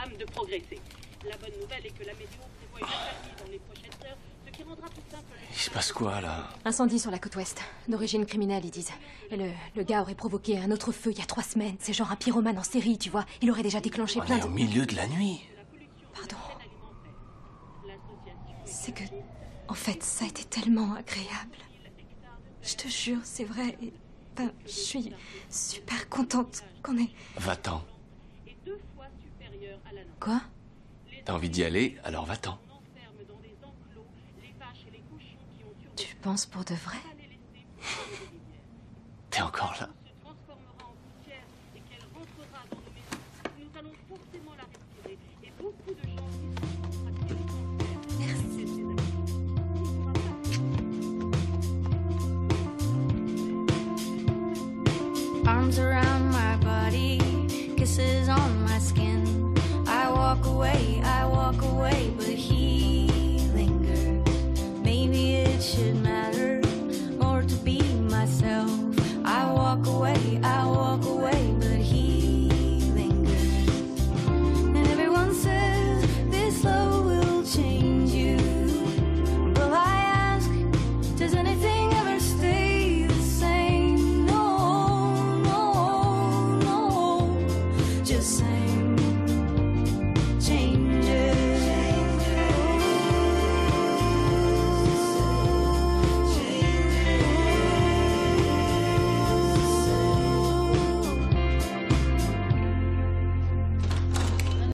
femme de progresser. La bonne nouvelle est que la météo prévoit une accalmie dans les prochaines heures, ce qui rendra plus simple... Il se passe quoi, là? Incendie sur la côte ouest. D'origine criminelle, ils disent. Et le gars aurait provoqué un autre feu il y a 3 semaines. C'est genre un pyromane en série, tu vois. Il aurait déjà déclenché plein de... On est au milieu de la nuit. Pardon. C'est que... En fait, ça a été tellement agréable. Je te jure, c'est vrai. Et, ben, je suis super contente qu'on ait... Va-t'en. Quoi? T'as envie d'y aller, alors va-t'en. Tu penses pour de vrai? T'es encore là? Arms around my body, kisses on my skin. I walk away, but he lingers. Maybe it should